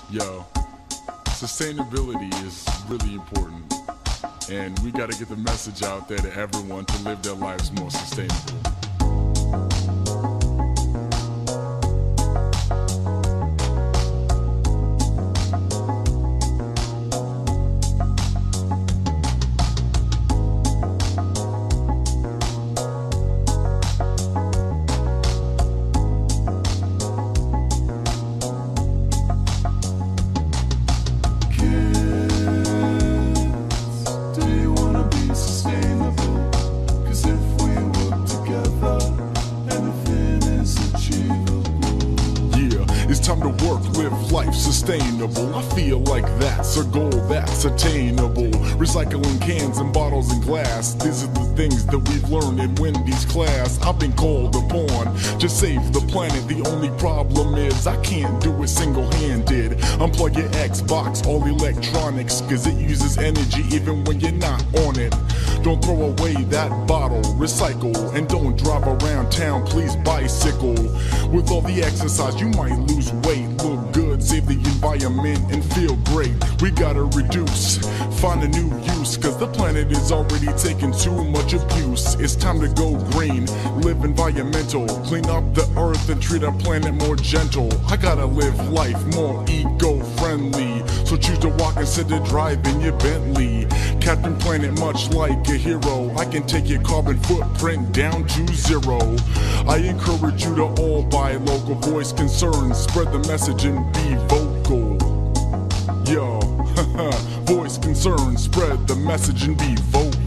Yo, sustainability is really important, and we got to get the message out there to everyone to live their lives more sustainable. It's time to work, live life sustainable. I feel like that's a goal that's attainable. Recycling cans and bottles and glass, these are the things that we've learned in Wendy's class. I've been called upon to save the planet. The only problem is I can't do it single-handed. Unplug your Xbox, all electronics, cause it uses energy even when you're not on it. Don't throw away that bottle, recycle, and don't drive around town, please bicycle. With all the exercise you might lose weight, look good, save the environment and feel great. We gotta reduce, find a new use, cause the planet is already taking too much abuse. It's time to go green, live environmental, clean up the earth and treat our planet more gentle. I gotta live life more eco-friendly, so choose to walk instead of driving your Bentley. Captain Planet, much like a hero, I can take your carbon footprint down to zero. I encourage you to all buy local, voice concerns, spread the message and be vocal. Yo, voice concerns, spread the message and be vocal.